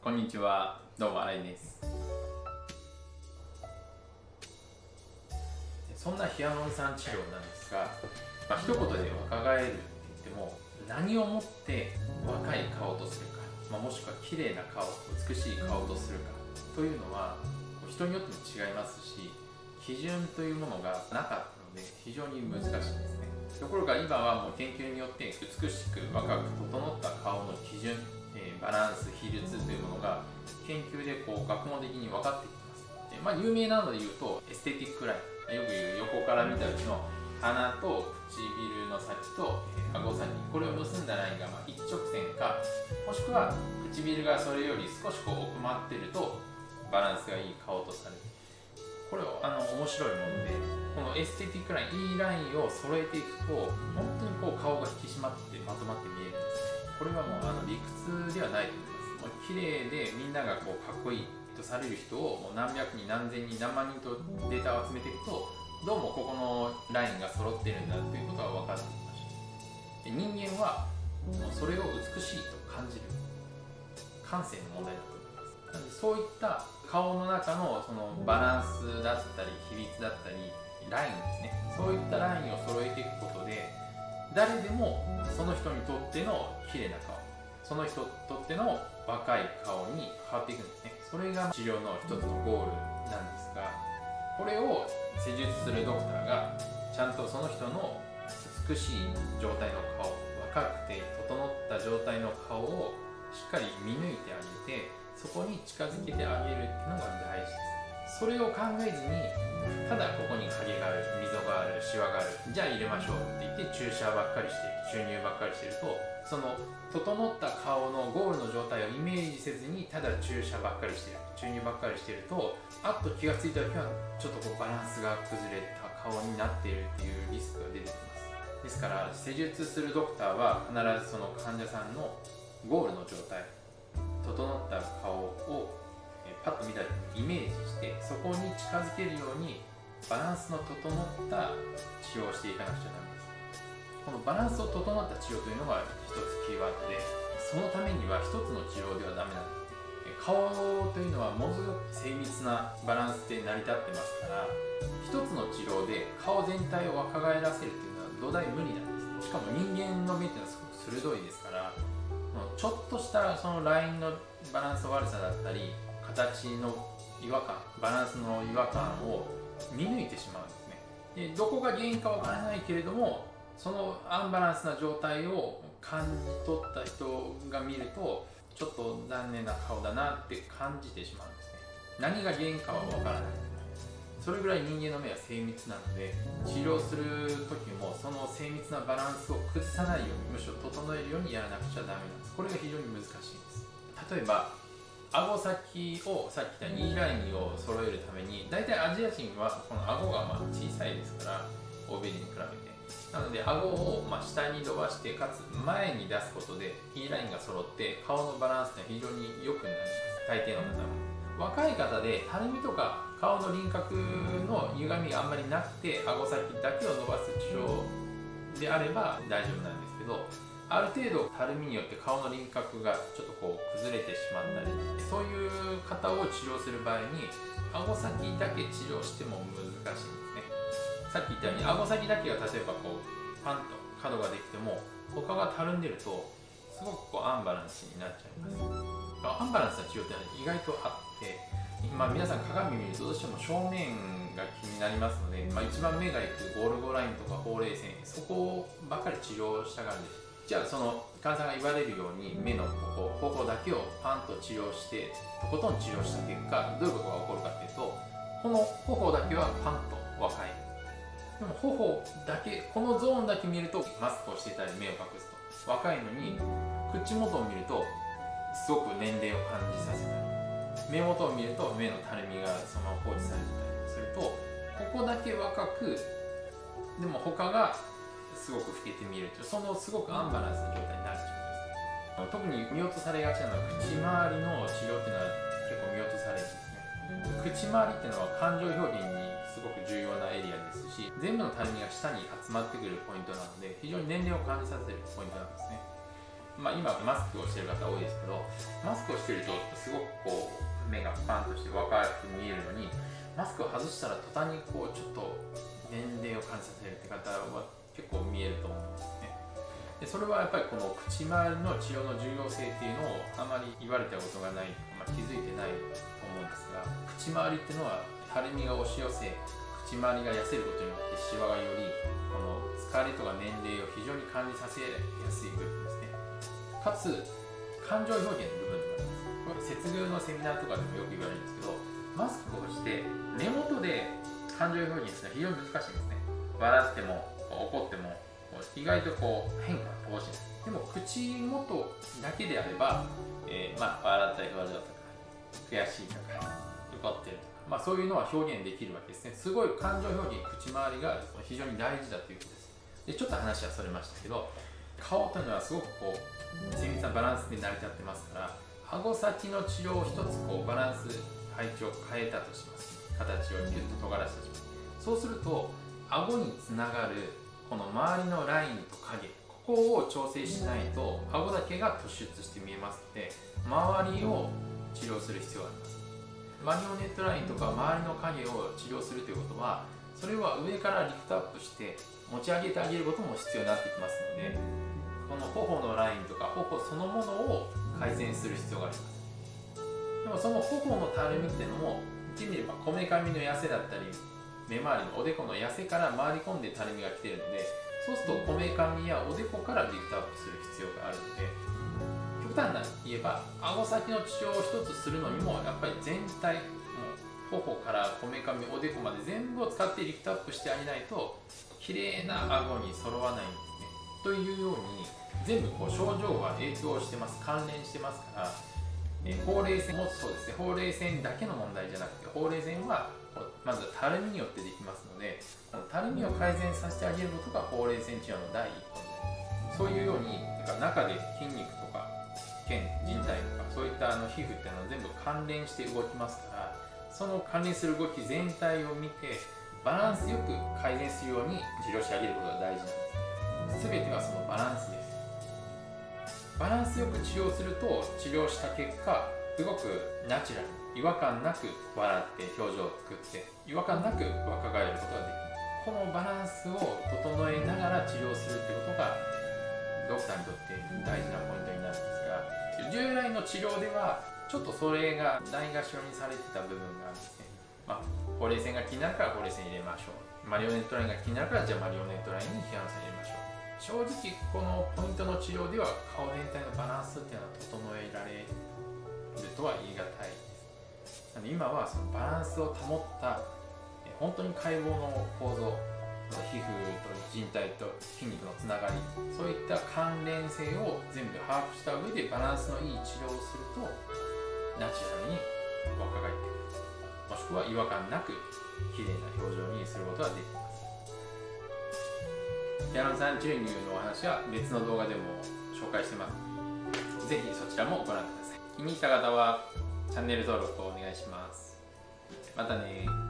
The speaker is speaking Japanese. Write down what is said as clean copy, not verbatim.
こんにちは、どうも新井です。そんなヒアルロン酸治療なんですが、一言で若返るって言っても何をもって若い顔とするか、もしくは綺麗な顔、美しい顔とするかというのは人によっても違いますし、基準というものがなかったので非常に難しいんですね。ところが今はもう研究によって美しく若く整った顔の基準、バランス、比率というものが研究で学問的に分かってきてます。有名なので言うとエステティックライン、よく言う横から見たうちの鼻と唇の先と顎先、これを結んだラインが一直線か、もしくは唇がそれより少し奥まっているとバランスがいい顔とされる。これは面白いもので、このエステティックライン、いいラインを揃えていくと本当に顔が引き締まってまとまって見えるんですね。これはもう理屈ではないと思います。もう綺麗でみんながかっこいいとされる人をもう何百人何千人何万人とデータを集めていくと、どうもここのラインが揃ってるんだということが分かってきました。人間はもうそれを美しいと感じる感性の問題だと思います。なのでそういった顔の中のそのバランスだったり比率だったりラインですね、そういったラインを揃えていくことで誰でもその人にとっての綺麗な顔、その人にとっての若い顔に変わっていくんですね。それが治療の一つのゴールなんですが、これを施術するドクターがちゃんとその人の美しい状態の顔、若くて整った状態の顔をしっかり見抜いてあげて、そこに近づけてあげるっていうのが大事です。それを考えずにただここに影がある、溝がある、シワがある、じゃあ入れましょうって言って注射ばっかりしてる、注入ばっかりしてると、その整った顔のゴールの状態をイメージせずにただ注射ばっかりしてる、注入ばっかりしてると、あっと気がついた時はちょっとバランスが崩れた顔になっているっていうリスクが出てきます。ですから施術するドクターは必ずその患者さんのゴールの状態、整った顔をパッと見た時にイメージして、そこに近づけるようにバランスの整った治療をしていかなくちゃダメです。このバランスを整った治療というのが一つキーワードで、そのためには一つの治療ではダメなんです。顔というのはものすごく精密なバランスで成り立ってますから、一つの治療で顔全体を若返らせるというのは土台無理なんです。しかも人間の目というのはすごく鋭いですから、ちょっとしたそのラインのバランス悪さだったり形の違和感、バランスの違和感を見抜いてしまうんですね。でどこが原因かわからないけれども、そのアンバランスな状態を感じ取った人が見るとちょっと残念な顔だなって感じてしまうんですね。何が原因かはわからない。それぐらい人間の目は精密なので、治療する時もその精密なバランスを崩さないように、むしろ整えるようにやらなくちゃダメなんです。これが非常に難しいです。例えば顎先をさっき言ったいいラインを揃えるために、大体アジア人はこの顎が小さいですから、欧米人に比べて。なので顎を下に伸ばして、かつ前に出すことでいいラインが揃って顔のバランスが非常に良くなります。大抵の方も。若い方でたるみとか顔の輪郭の歪みがあんまりなくて、顎先だけを伸ばす治療であれば大丈夫なんですけど、ある程度たるみによって顔の輪郭がちょっと崩れてしまったり、そういう方を治療する場合に顎先だけ治療しても難しいんですね。さっき言ったように顎先だけが例えばパンと角ができても他がたるんでるとすごくアンバランスになっちゃいます。アンバランスな治療って意外とあって、皆さん鏡見るとどうしても正面が気になりますので、一番目がいくゴルゴラインとかほうれい線、そこばっかり治療したがるんです。じゃあその患者さんが言われるように目の頬だけをパンと治療してとことん治療した結果、どういうことが起こるかというと、この頬だけはパンと若い。でも頬だけ、このゾーンだけ見るとマスクをしていたり目を隠すと若いのに、口元を見るとすごく年齢を感じさせたり、目元を見ると目のたるみがそのまま放置されてたりすると、ここだけ若くでも他がすごく老けて見えるという、そのすごくアンバランスな状態になるということです。特に見落とされがちなのは口周りの治療っていうのは結構見落とされるんですね。口周りっていうのは感情表現にすごく重要なエリアですし、全部のたるみが下に集まってくるポイントなので、非常に年齢を感じさせるポイントなんですね。 今マスクをしている方多いですけど、マスクをしているとすごくこう目がパンとして若く見えるのに、マスクを外したら途端にこうちょっと年齢を感じさせるって方は結構見えると思うんですね。でそれはやっぱりこの口周りの治療の重要性っていうのをあまり言われたことがない、気づいてないと思うんですが、口周りっていうのはたるみが押し寄せ、口周りが痩せることによってシワがよりこの疲れとか年齢を非常に感じさせやすい部分ですね。かつ感情表現の部分となります。これ接遇のセミナーとかでもよく言われるんですけど、マスクをして目元で感情表現するのは非常に難しいんですね。笑っても怒っても意外とこう変化が乏しいです。でも口元だけであれば、笑ったり表情とか悔しいとか怒ってるとか、そういうのは表現できるわけですね。すごい感情表現、口周りが非常に大事だということです。でちょっと話はそれましたけど、顔というのはすごくこう精密なバランスで成り立ってますから、顎先の治療を一つこうバランス配置を変えたとします。形をギュッと尖らせたとします。そうすると顎につながるこの周りのラインと影、ここを調整しないと顎だけが突出して見えますので、周りを治療する必要があります。マリオネットラインとか周りの影を治療するということは、それは上からリフトアップして持ち上げてあげることも必要になってきますので、この頬のラインとか頬そのものを改善する必要があります。でもその頬のたるみっていうのも言ってみればこめかみの痩せだったり目周りのおでこの痩せから回り込んでたるみが来ているので、そうするとこめかみやおでこからリフトアップする必要があるので、極端な言えば顎先の治療を一つするのにもやっぱり全体もう頬からこめかみおでこまで全部を使ってリフトアップしてあげないと綺麗な顎に揃わないんですね。というように全部こう症状は影響してます、関連してますから、ほうれい線もそうですね。ほうれい線だけの問題じゃなくて、ほうれい線はまずたるみによってできますので、このたるみを改善させてあげることがほうれい線治療の第一歩になります。そういうように中で筋肉とか腱、靭帯とかそういった皮膚っていうのは全部関連して動きますから、その関連する動き全体を見てバランスよく改善するように治療してあげることが大事なんです。全てはそのバランスです。バランスよく治療すると、治療した結果すごくナチュラルに違和感なく笑って表情を作って違和感なく若返ることができる。このバランスを整えながら治療するってことがドクターにとって大事なポイントになるんですが、従来の治療ではちょっとそれがないがしろにされてた部分があるんですね。ほうれい線が気になるからほうれい線入れましょう、マリオネットラインが気になるからじゃあマリオネットラインに批判されましょう。正直このポイントの治療では顔全体のバランスっていうのは整えられるとは言い難いです。なので今はそのバランスを保った本当に解剖の構造、皮膚と人体と筋肉のつながり、そういった関連性を全部把握した上でバランスのいい治療をするとナチュラルに若返ってくる、もしくは違和感なく綺麗な表情にすることができます。ヒアルロン酸注入のお話は別の動画でも紹介してます。ぜひそちらもご覧ください。気に入った方はチャンネル登録をお願いします。またね。